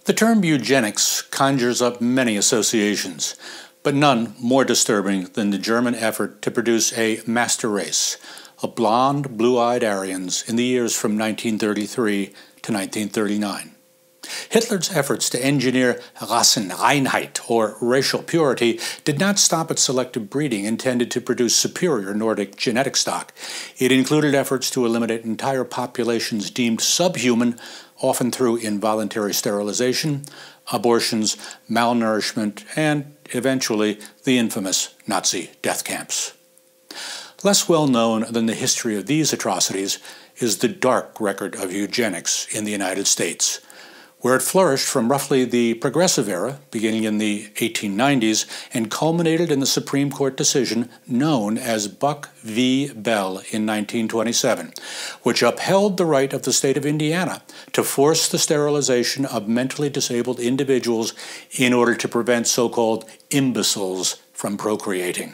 The term eugenics conjures up many associations, but none more disturbing than the German effort to produce a master race of blonde, blue-eyed Aryans in the years from 1933 to 1939. Hitler's efforts to engineer Rassenreinheit, or racial purity, did not stop at selective breeding intended to produce superior Nordic genetic stock. It included efforts to eliminate entire populations deemed subhuman, often through involuntary sterilization, abortions, malnourishment, and, eventually, the infamous Nazi death camps. Less well known than the history of these atrocities is the dark record of eugenics in the United States, where it flourished from roughly the Progressive era, beginning in the 1890s, and culminated in the Supreme Court decision known as Buck v. Bell in 1927, which upheld the right of the state of Indiana to force the sterilization of mentally disabled individuals in order to prevent so-called imbeciles from procreating.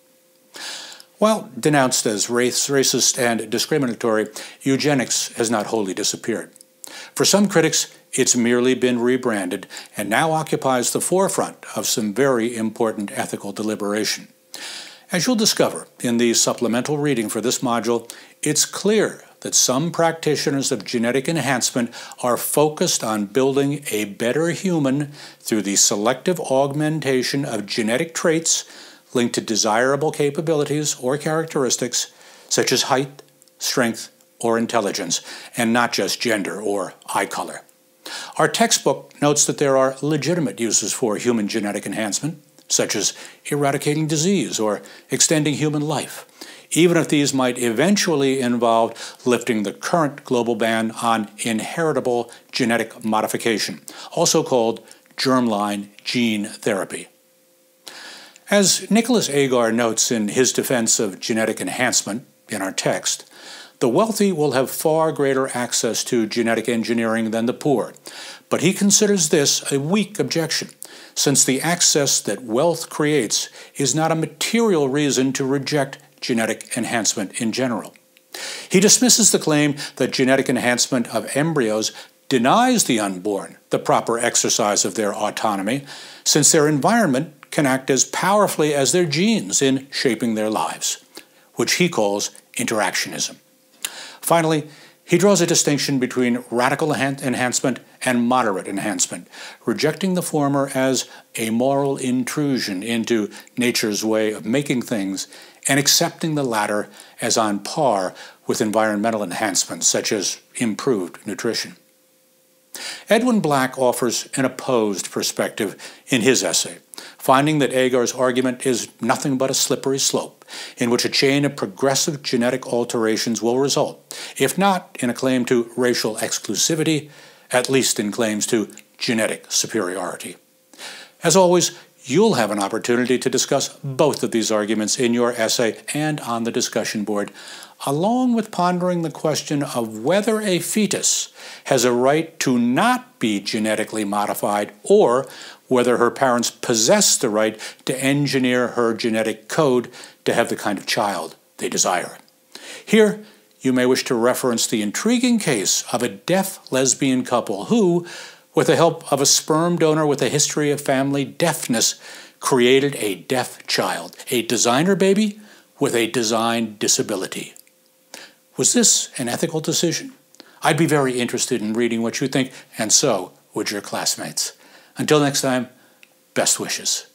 While denounced as racist and discriminatory, eugenics has not wholly disappeared. For some critics, it's merely been rebranded and now occupies the forefront of some very important ethical deliberation. As you'll discover in the supplemental reading for this module, it's clear that some practitioners of genetic enhancement are focused on building a better human through the selective augmentation of genetic traits linked to desirable capabilities or characteristics such as height, strength, or intelligence, and not just gender or eye color. Our textbook notes that there are legitimate uses for human genetic enhancement, such as eradicating disease or extending human life, even if these might eventually involve lifting the current global ban on inheritable genetic modification, also called germline gene therapy. As Nicholas Agar notes in his defense of genetic enhancement in our text, the wealthy will have far greater access to genetic engineering than the poor, but he considers this a weak objection, since the access that wealth creates is not a material reason to reject genetic enhancement in general. He dismisses the claim that genetic enhancement of embryos denies the unborn the proper exercise of their autonomy, since their environment can act as powerfully as their genes in shaping their lives, which he calls interactionism. Finally, he draws a distinction between radical enhancement and moderate enhancement, rejecting the former as a moral intrusion into nature's way of making things and accepting the latter as on par with environmental enhancements such as improved nutrition. Edwin Black offers an opposed perspective in his essay, finding that Agar's argument is nothing but a slippery slope, in which a chain of progressive genetic alterations will result, if not in a claim to racial exclusivity, at least in claims to genetic superiority. As always, you'll have an opportunity to discuss both of these arguments in your essay and on the discussion board, along with pondering the question of whether a fetus has a right to not be genetically modified or whether her parents possess the right to engineer her genetic code to have the kind of child they desire. Here, you may wish to reference the intriguing case of a deaf lesbian couple who, with the help of a sperm donor with a history of family deafness, created a deaf child, a designer baby with a design disability. Was this an ethical decision? I'd be very interested in reading what you think, and so would your classmates. Until next time, best wishes.